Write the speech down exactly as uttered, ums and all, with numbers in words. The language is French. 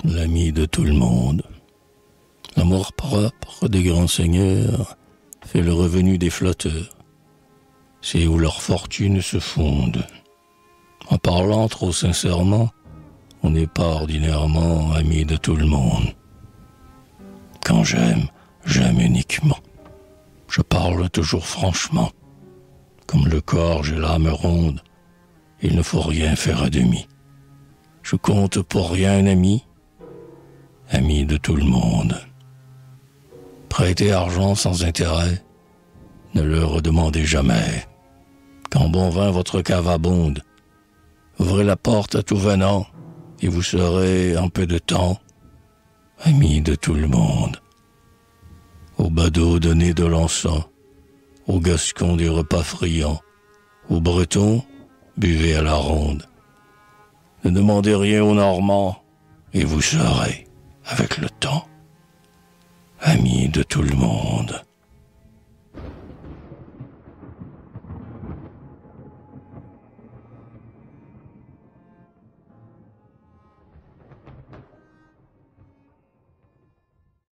l'ami de tout le monde. L'amour propre des grands seigneurs fait le revenu des flotteurs. C'est où leurs fortunes se fondent. En parlant trop sincèrement, on n'est pas ordinairement ami de tout le monde. Quand j'aime, j'aime uniquement. Je parle toujours franchement. Comme le corps, j'ai l'âme ronde. Il ne faut rien faire à demi. Je compte pour rien un ami, ami de tout le monde. Prêtez argent sans intérêt, ne le redemandez jamais. Quand bon vin votre cave abonde, ouvrez la porte à tout venant, et vous serez en peu de temps ami de tout le monde. Aux badauds donnez de l'encens, aux gascons des repas friands, aux bretons buvez à la ronde. Ne demandez rien aux Normands, et vous serez, avec le temps, amis de tout le monde.